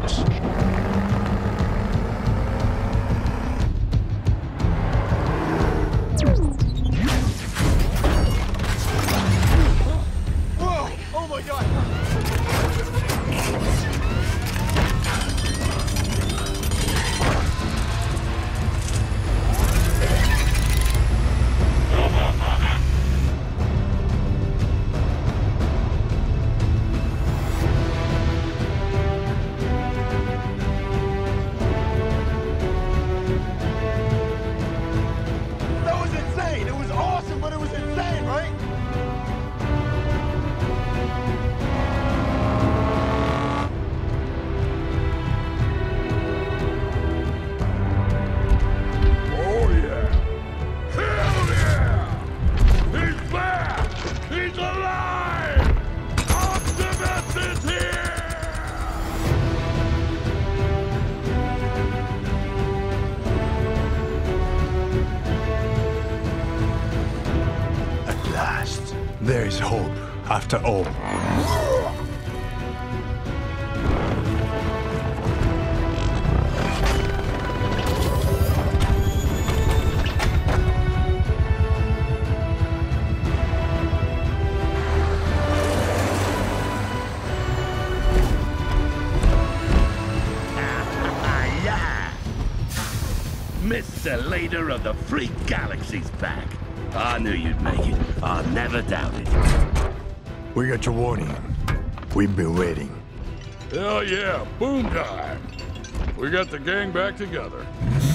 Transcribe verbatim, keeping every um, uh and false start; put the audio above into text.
us. Whoa! Oh my God! That was insane! It was awesome, but it was insane, right? Oh, yeah. Hell yeah! He's back! He's alive! Optimus is here! At last, there is hope after all. Yeah! Mister Leader of the Free Galaxy's back. I knew you'd make it. I never doubted. We got your warning. We've been waiting. Hell yeah, boom time! We got the gang back together.